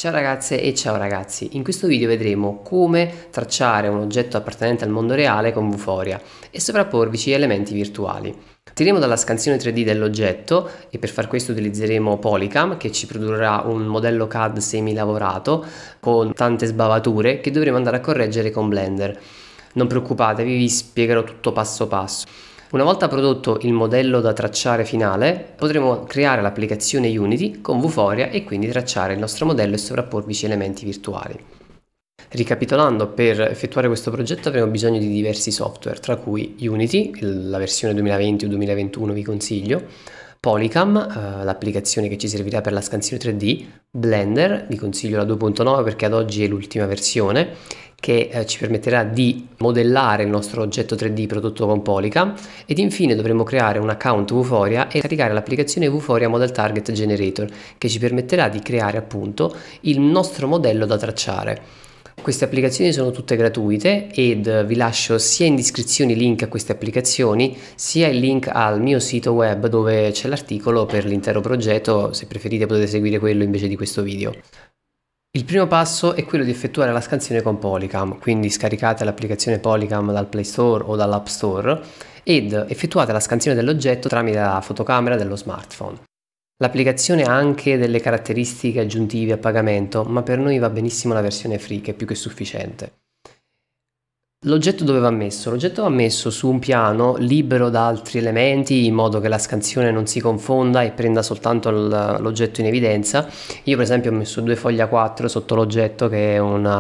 Ciao ragazze e ciao ragazzi, in questo video vedremo come tracciare un oggetto appartenente al mondo reale con Vuforia e sovrapporvici elementi virtuali. Partiremo dalla scansione 3D dell'oggetto e per far questo utilizzeremo Polycam che ci produrrà un modello CAD semi-lavorato con tante sbavature che dovremo andare a correggere con Blender. Non preoccupatevi, vi spiegherò tutto passo passo. Una volta prodotto il modello da tracciare finale, potremo creare l'applicazione Unity con Vuforia e quindi tracciare il nostro modello e sovrapporvici elementi virtuali. Ricapitolando, per effettuare questo progetto avremo bisogno di diversi software, tra cui Unity, la versione 2020 o 2021 vi consiglio, Polycam, l'applicazione che ci servirà per la scansione 3D, Blender, vi consiglio la 2.9 perché ad oggi è l'ultima versione, che ci permetterà di modellare il nostro oggetto 3D prodotto con Polycam, ed infine dovremo creare un account Vuforia e caricare l'applicazione Vuforia Model Target Generator che ci permetterà di creare appunto il nostro modello da tracciare. Queste applicazioni sono tutte gratuite ed vi lascio sia in descrizione i link a queste applicazioni sia il link al mio sito web dove c'è l'articolo per l'intero progetto. Se preferite potete seguire quello invece di questo video. Il primo passo è quello di effettuare la scansione con Polycam, quindi scaricate l'applicazione Polycam dal Play Store o dall'App Store ed effettuate la scansione dell'oggetto tramite la fotocamera dello smartphone. L'applicazione ha anche delle caratteristiche aggiuntive a pagamento, ma per noi va benissimo la versione free, che è più che sufficiente. L'oggetto dove va messo? L'oggetto va messo su un piano libero da altri elementi in modo che la scansione non si confonda e prenda soltanto l'oggetto in evidenza. Io per esempio ho messo due fogli A4 sotto l'oggetto che è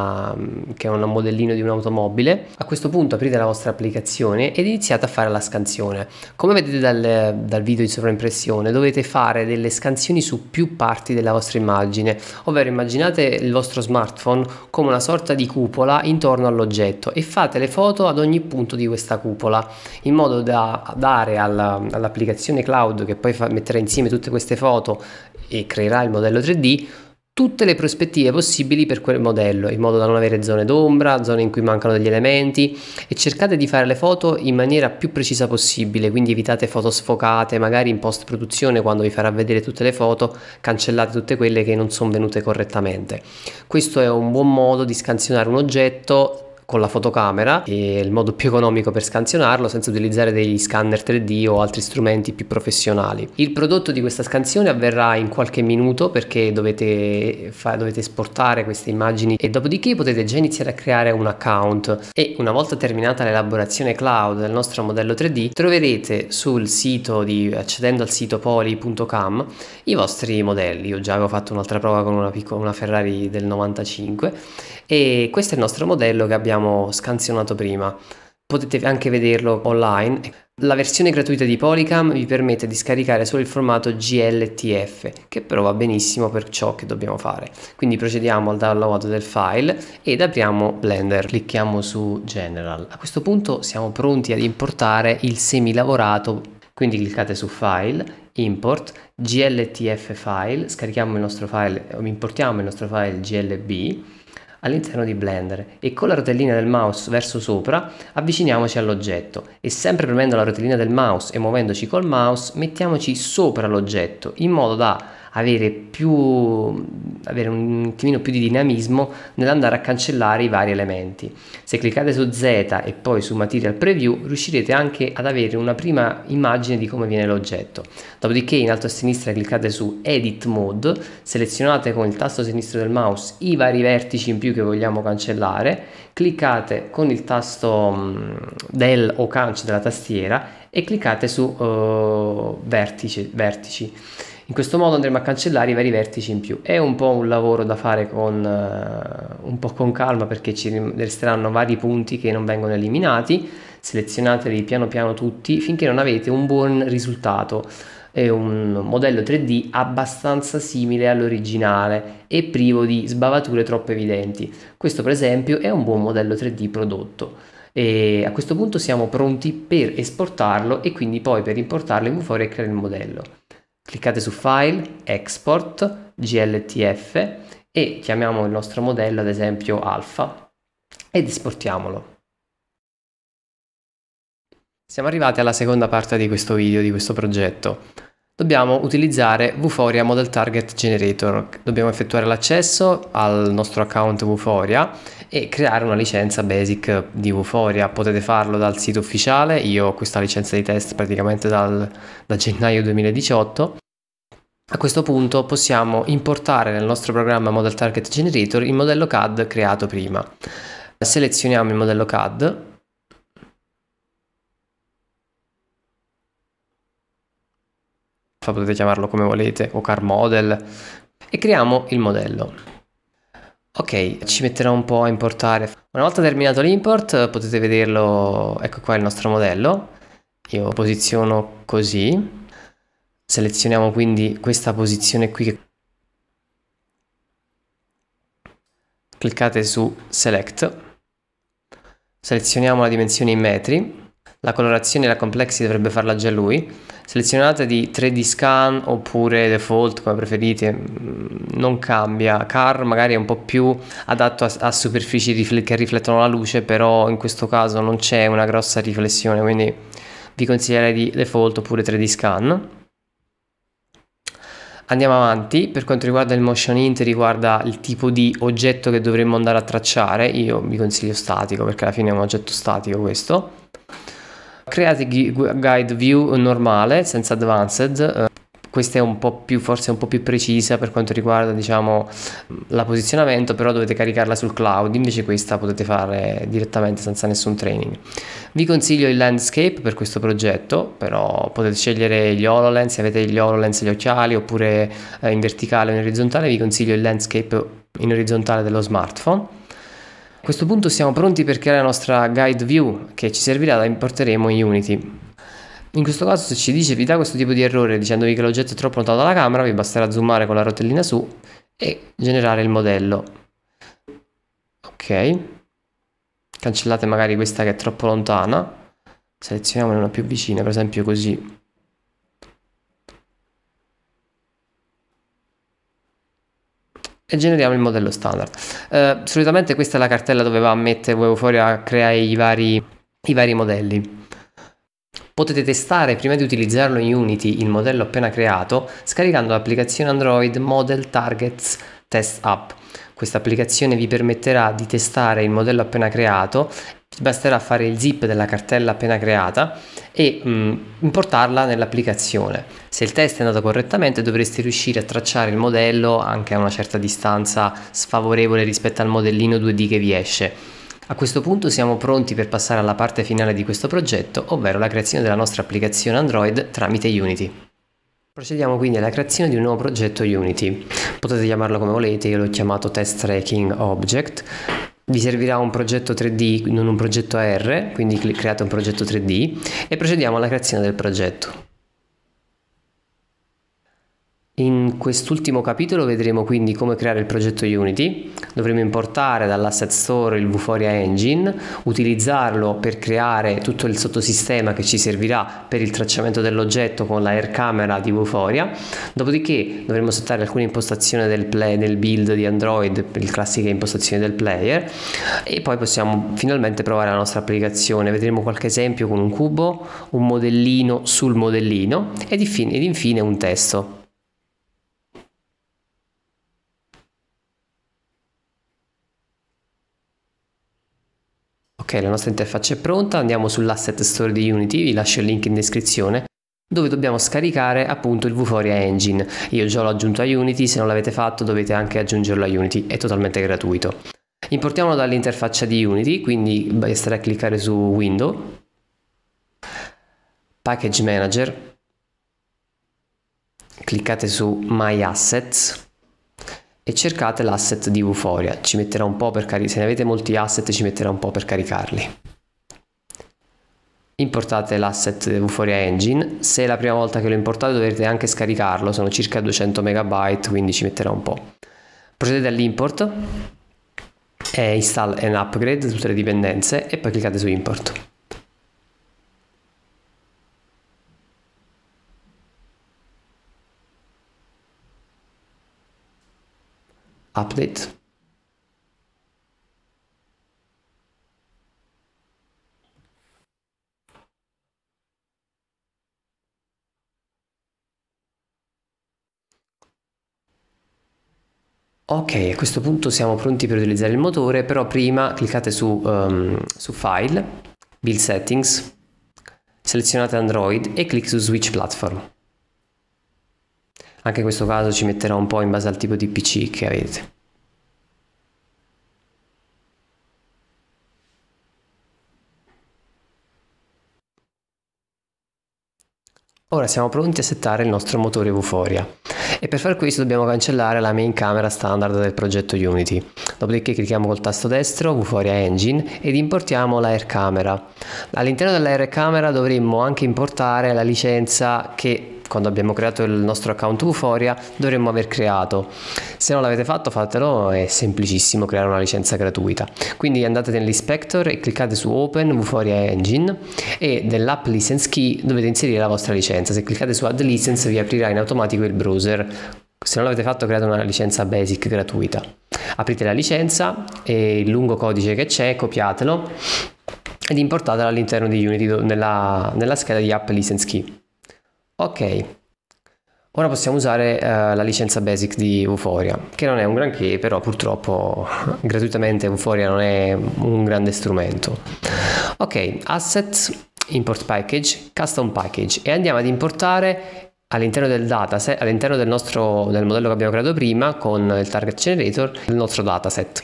un modellino di un'automobile. A questo punto aprite la vostra applicazione ed iniziate a fare la scansione. Come vedete dal video in sovraimpressione dovete fare delle scansioni su più parti della vostra immagine, ovvero immaginate il vostro smartphone come una sorta di cupola intorno all'oggetto e fate le foto ad ogni punto di questa cupola in modo da dare all'applicazione cloud che poi metterà insieme tutte queste foto e creerà il modello 3D tutte le prospettive possibili per quel modello, in modo da non avere zone d'ombra, zone in cui mancano degli elementi, e cercate di fare le foto in maniera più precisa possibile, quindi evitate foto sfocate, magari in post produzione quando vi farà vedere tutte le foto cancellate tutte quelle che non sono venute correttamente. Questo è un buon modo di scansionare un oggetto con la fotocamera, è il modo più economico per scansionarlo senza utilizzare degli scanner 3D o altri strumenti più professionali. Il prodotto di questa scansione avverrà in qualche minuto perché dovete esportare queste immagini e dopodiché potete già iniziare a creare un account, e una volta terminata l'elaborazione cloud del nostro modello 3D troverete sul sito accedendo al sito poly.cam i vostri modelli. Io già avevo fatto un'altra prova con una Ferrari del 95 e questo è il nostro modello che abbiamo scansionato prima. Potete anche vederlo online. La versione gratuita di Polycam vi permette di scaricare solo il formato GLTF, che però va benissimo per ciò che dobbiamo fare. Quindi procediamo al download del file ed apriamo Blender. Clicchiamo su General. A questo punto siamo pronti ad importare il semilavorato, quindi cliccate su File, Import, GLTF file, scarichiamo il nostro file, importiamo il nostro file GLB all'interno di Blender e con la rotellina del mouse verso sopra avviciniamoci all'oggetto e sempre premendo la rotellina del mouse e muovendoci col mouse mettiamoci sopra l'oggetto in modo da avere un attimino più di dinamismo nell'andare a cancellare i vari elementi. Se cliccate su Z e poi su Material Preview riuscirete anche ad avere una prima immagine di come viene l'oggetto. Dopodiché in alto a sinistra cliccate su Edit Mode, selezionate con il tasto sinistro del mouse i vari vertici in più che vogliamo cancellare, cliccate con il tasto Del o Canc della tastiera e cliccate su vertici. In questo modo andremo a cancellare i vari vertici in più. È un po' un lavoro da fare un po' con calma perché ci resteranno vari punti che non vengono eliminati. Selezionateli piano piano tutti finché non avete un buon risultato. È un modello 3D abbastanza simile all'originale e privo di sbavature troppo evidenti. Questo per esempio è un buon modello 3D prodotto. E a questo punto siamo pronti per esportarlo e quindi poi per importarlo in Vuforia e creare il modello. Cliccate su File, Export, GLTF e chiamiamo il nostro modello ad esempio Alpha ed esportiamolo. Siamo arrivati alla seconda parte di questo video, di questo progetto. dobbiamo utilizzare Vuforia Model Target Generator. Dobbiamo effettuare l'accesso al nostro account Vuforia e creare una licenza basic di Vuforia. Potete farlo dal sito ufficiale, io ho questa licenza di test praticamente da gennaio 2018. A questo punto possiamo importare nel nostro programma Model Target Generator il modello CAD creato prima. Selezioniamo il modello CAD. Potete chiamarlo come volete, o car model, e creiamo il modello. Ok, ci metterà un po' a importare. Una volta terminato l'import potete vederlo, ecco qua il nostro modello. Io posiziono così. Selezioniamo quindi questa posizione qui. Cliccate su Select. Selezioniamo la dimensione in metri. La colorazione e la complexity dovrebbe farla già lui. Selezionate di 3D scan oppure default, come preferite, non cambia. Car magari è un po' più adatto a superfici che riflettono la luce, però in questo caso non c'è una grossa riflessione, quindi vi consiglierei di default oppure 3D scan. Andiamo avanti. Per quanto riguarda il motion int, riguarda il tipo di oggetto che dovremmo andare a tracciare. Io vi consiglio statico perché alla fine è un oggetto statico questo. Create guide view normale senza advanced. Questa è un po' più, forse un po' più precisa per quanto riguarda, diciamo, la posizionamento, però dovete caricarla sul cloud, invece questa potete fare direttamente senza nessun training. Vi consiglio il landscape per questo progetto, però potete scegliere gli HoloLens, se avete gli HoloLens e gli occhiali, oppure in verticale o in orizzontale. Vi consiglio il landscape in orizzontale dello smartphone. A questo punto siamo pronti per creare la nostra guide view, che ci servirà, la importeremo in Unity. In questo caso, se ci dice vi dà questo tipo di errore dicendovi che l'oggetto è troppo lontano dalla camera, vi basterà zoomare con la rotellina su e generare il modello. Ok, cancellate magari questa che è troppo lontana, selezioniamone una più vicina, per esempio così. E generiamo il modello standard. Solitamente questa è la cartella dove va a mettere Vuforia, crea i vari modelli. Potete testare prima di utilizzarlo in Unity il modello appena creato scaricando l'applicazione Android Model Targets Test App. Questa applicazione vi permetterà di testare il modello appena creato. Vi basterà fare il zip della cartella appena creata e importarla nell'applicazione. Se il test è andato correttamente dovreste riuscire a tracciare il modello anche a una certa distanza sfavorevole rispetto al modellino 2D che vi esce. A questo punto siamo pronti per passare alla parte finale di questo progetto, ovvero la creazione della nostra applicazione Android tramite Unity. Procediamo quindi alla creazione di un nuovo progetto Unity. Potete chiamarlo come volete, io l'ho chiamato Test Tracking Object. Vi servirà un progetto 3D, non un progetto AR, quindi create un progetto 3D e procediamo alla creazione del progetto. In quest'ultimo capitolo vedremo quindi come creare il progetto Unity. Dovremo importare dall'asset store il Vuforia Engine, utilizzarlo per creare tutto il sottosistema che ci servirà per il tracciamento dell'oggetto con la Air Camera di Vuforia. Dopodiché dovremo settare alcune impostazioni del build di Android, le classiche impostazioni del player, e poi possiamo finalmente provare la nostra applicazione. Vedremo qualche esempio con un cubo, un modellino sul modellino ed infine un testo. Ok, la nostra interfaccia è pronta, andiamo sull'asset store di Unity, vi lascio il link in descrizione, dove dobbiamo scaricare appunto il Vuforia Engine. Io già l'ho aggiunto a Unity, se non l'avete fatto dovete anche aggiungerlo a Unity, è totalmente gratuito. Importiamolo dall'interfaccia di Unity, quindi basterà cliccare su Window, Package Manager, cliccate su My Assets e cercate l'asset di Vuforia. Ci metterà un po' per se ne avete molti asset ci metterà un po' per caricarli. Importate l'asset Vuforia Engine. Se è la prima volta che lo importate dovete anche scaricarlo, sono circa 200 MB, quindi ci metterà un po'. Procedete all'import e install and upgrade tutte le dipendenze e poi cliccate su import. Update. Ok, a questo punto siamo pronti per utilizzare il motore, però prima cliccate su File, Build Settings, selezionate Android e clic su Switch Platform. Anche in questo caso ci metterà un po' in base al tipo di PC che avete. Ora siamo pronti a settare il nostro motore Vuforia e per far questo dobbiamo cancellare la main camera standard del progetto Unity. Dopodiché clicchiamo col tasto destro Vuforia Engine ed importiamo la Air Camera. All'interno della Air Camera dovremmo anche importare la licenza che quando abbiamo creato il nostro account Vuforia dovremmo aver creato. Se non l'avete fatto fatelo, è semplicissimo creare una licenza gratuita. Quindi andate nell'inspector e cliccate su Open Vuforia Engine e nell'app license key dovete inserire la vostra licenza. Se cliccate su Add License vi aprirà in automatico il browser. Se non l'avete fatto create una licenza basic gratuita. Aprite la licenza e il lungo codice che c'è copiatelo ed importatelo all'interno di Unity nella scheda di App License Key. Ok, ora possiamo usare la licenza basic di Vuforia, che non è un granché, però purtroppo gratuitamente Vuforia non è un grande strumento. Ok, Assets, Import Package, Custom Package e andiamo ad importare all'interno del dataset, all'interno del modello che abbiamo creato prima con il Target Generator, il nostro dataset.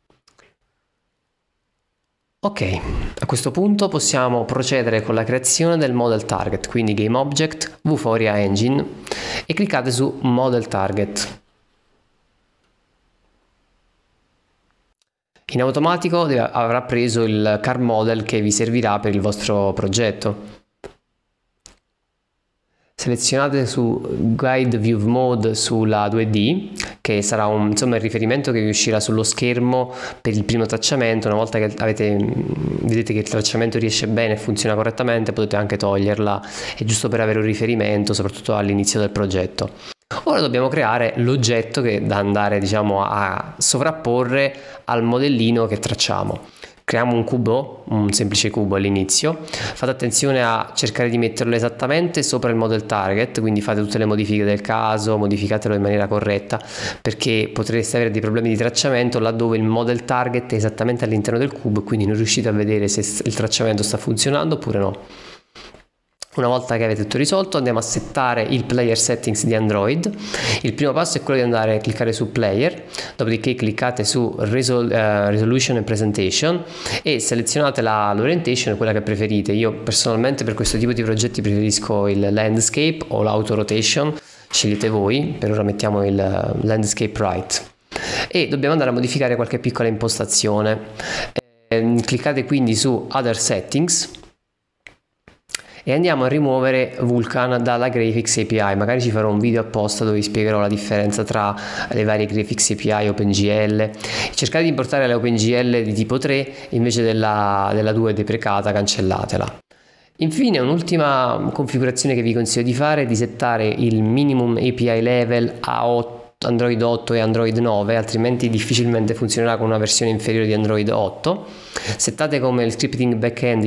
Ok, a questo punto possiamo procedere con la creazione del Model Target, quindi Game Object, Vuforia Engine e cliccate su Model Target. In automatico avrà preso il car model che vi servirà per il vostro progetto. Selezionate su Guide View Mode sulla 2D, che sarà insomma il riferimento che vi uscirà sullo schermo per il primo tracciamento. Una volta che vedete che il tracciamento riesce bene e funziona correttamente, potete anche toglierla, è giusto per avere un riferimento, soprattutto all'inizio del progetto. Ora dobbiamo creare l'oggetto che da andare, diciamo, a sovrapporre al modellino che tracciamo. Creiamo un cubo, un semplice cubo all'inizio, fate attenzione a cercare di metterlo esattamente sopra il model target, quindi fate tutte le modifiche del caso, modificatelo in maniera corretta, perché potreste avere dei problemi di tracciamento laddove il model target è esattamente all'interno del cubo e quindi non riuscite a vedere se il tracciamento sta funzionando oppure no. Una volta che avete tutto risolto andiamo a settare il player settings di Android. Il primo passo è quello di andare a cliccare su player, dopodiché cliccate su resolution and presentation e selezionate l'orientation, quella che preferite. Io personalmente per questo tipo di progetti preferisco il landscape o l'auto rotation, scegliete voi, per ora mettiamo il landscape right e dobbiamo andare a modificare qualche piccola impostazione. Cliccate quindi su other settings e andiamo a rimuovere Vulkan dalla Graphics API. Magari ci farò un video apposta dove vi spiegherò la differenza tra le varie Graphics API OpenGL. Cercate di importare le OpenGL di tipo 3 invece della 2 deprecata, cancellatela. Infine un'ultima configurazione che vi consiglio di fare è di settare il minimum API level a 8. Android 8 e Android 9, altrimenti difficilmente funzionerà con una versione inferiore di Android 8. Settate come il scripting backend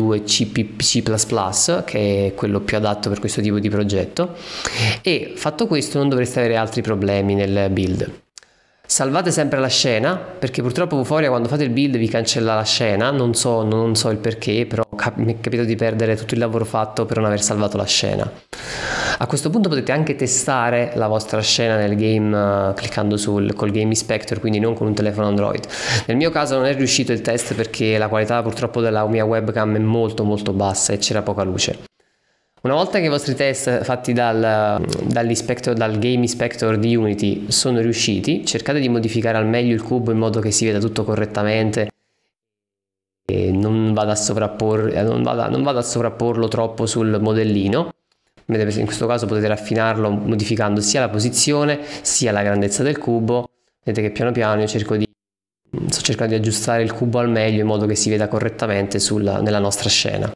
IL2C++, che è quello più adatto per questo tipo di progetto, e fatto questo non dovreste avere altri problemi nel build. Salvate sempre la scena, perché purtroppo Vuforia quando fate il build vi cancella la scena, non so il perché, però mi è capitato di perdere tutto il lavoro fatto per non aver salvato la scena. A questo punto potete anche testare la vostra scena nel game cliccando col Game Inspector, quindi non con un telefono Android. Nel mio caso non è riuscito il test perché la qualità purtroppo della mia webcam è molto bassa e c'era poca luce. Una volta che i vostri test fatti dal Game Inspector di Unity sono riusciti, cercate di modificare al meglio il cubo in modo che si veda tutto correttamente e non vada a sovrapporlo troppo sul modellino. In questo caso potete raffinarlo modificando sia la posizione sia la grandezza del cubo. Vedete che piano piano io sto cercando di aggiustare il cubo al meglio in modo che si veda correttamente nella nostra scena.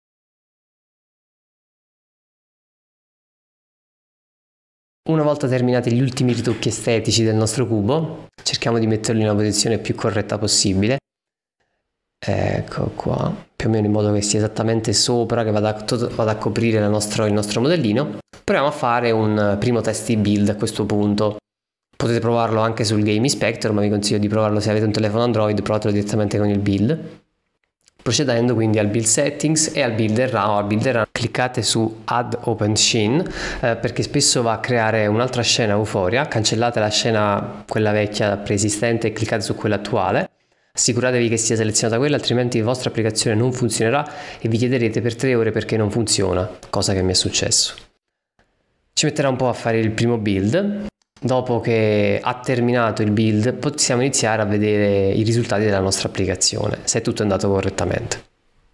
Una volta terminati gli ultimi ritocchi estetici del nostro cubo, cerchiamo di metterlo in una posizione più corretta possibile. Ecco qua, più o meno in modo che sia esattamente sopra, che vada a coprire il nostro modellino. Proviamo a fare un primo test di build a questo punto. Potete provarlo anche sul Game Inspector, ma vi consiglio di provarlo se avete un telefono Android, provatelo direttamente con il build. Procedendo quindi al build settings e al builder run, cliccate su add open scene perché spesso va a creare un'altra scena Vuforia. Cancellate la scena, quella vecchia preesistente, e cliccate su quella attuale. Assicuratevi che sia selezionata quella, altrimenti la vostra applicazione non funzionerà e vi chiederete per 3 ore perché non funziona, cosa che mi è successo. Ci metterà un po' a fare il primo build. Dopo che ha terminato il build possiamo iniziare a vedere i risultati della nostra applicazione, se tutto è andato correttamente.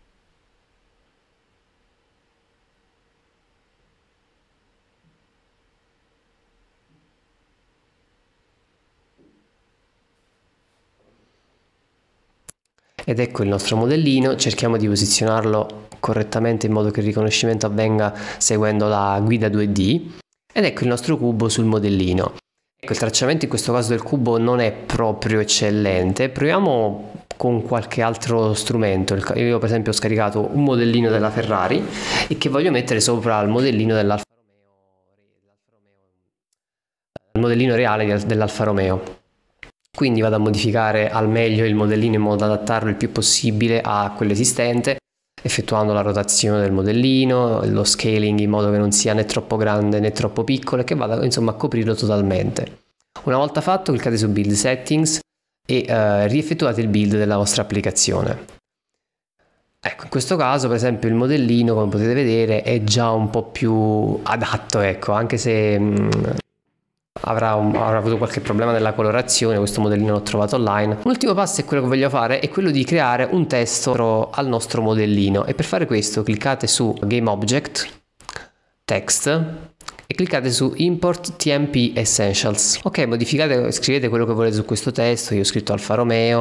Ed ecco il nostro modellino, cerchiamo di posizionarlo correttamente in modo che il riconoscimento avvenga seguendo la guida 2D. Ed ecco il nostro cubo sul modellino. Ecco, il tracciamento in questo caso del cubo non è proprio eccellente. Proviamo con qualche altro strumento. Io per esempio ho scaricato un modellino della Ferrari e che voglio mettere sopra il modellino dell'Alfa Romeo, il modellino reale dell'Alfa Romeo. Quindi vado a modificare al meglio il modellino in modo da adattarlo il più possibile a quello esistente, effettuando la rotazione del modellino, lo scaling in modo che non sia né troppo grande né troppo piccolo e che vada insomma a coprirlo totalmente. Una volta fatto cliccate su build settings e rieffettuate il build della vostra applicazione. Ecco, in questo caso per esempio il modellino, come potete vedere, è già un po' più adatto, ecco, anche se avrà avuto qualche problema nella colorazione. Questo modellino l'ho trovato online. L'ultimo passo è quello che voglio fare, è quello di creare un testo al nostro modellino, e per fare questo cliccate su Game Object, Text e cliccate su Import TMP Essentials. Ok, modificate, scrivete quello che volete su questo testo. Io ho scritto Alfa Romeo,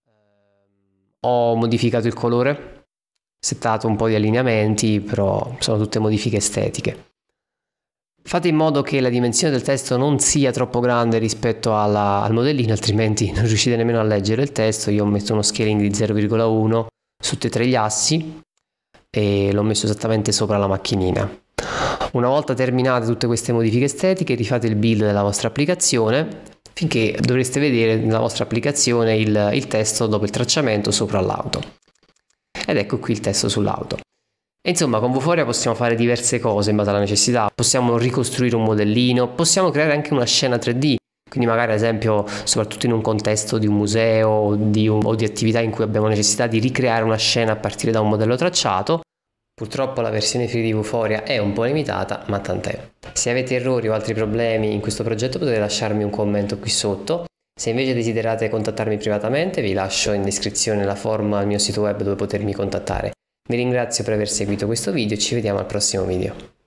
ho modificato il colore, settato un po' di allineamenti, però sono tutte modifiche estetiche. Fate in modo che la dimensione del testo non sia troppo grande rispetto al modellino, altrimenti non riuscite nemmeno a leggere il testo. Io ho messo uno scaling di 0,1 su tutti e 3 gli assi e l'ho messo esattamente sopra la macchinina. Una volta terminate tutte queste modifiche estetiche, rifate il build della vostra applicazione finché dovreste vedere nella vostra applicazione il testo dopo il tracciamento sopra l'auto. Ed ecco qui il testo sull'auto. E insomma, con Vuforia possiamo fare diverse cose in base alla necessità. Possiamo ricostruire un modellino, possiamo creare anche una scena 3D, quindi magari ad esempio soprattutto in un contesto di un museo o di attività in cui abbiamo necessità di ricreare una scena a partire da un modello tracciato. Purtroppo la versione free di Vuforia è un po' limitata, ma tant'è. Se avete errori o altri problemi in questo progetto potete lasciarmi un commento qui sotto. Se invece desiderate contattarmi privatamente, vi lascio in descrizione la form al mio sito web dove potermi contattare. Vi ringrazio per aver seguito questo video e ci vediamo al prossimo video.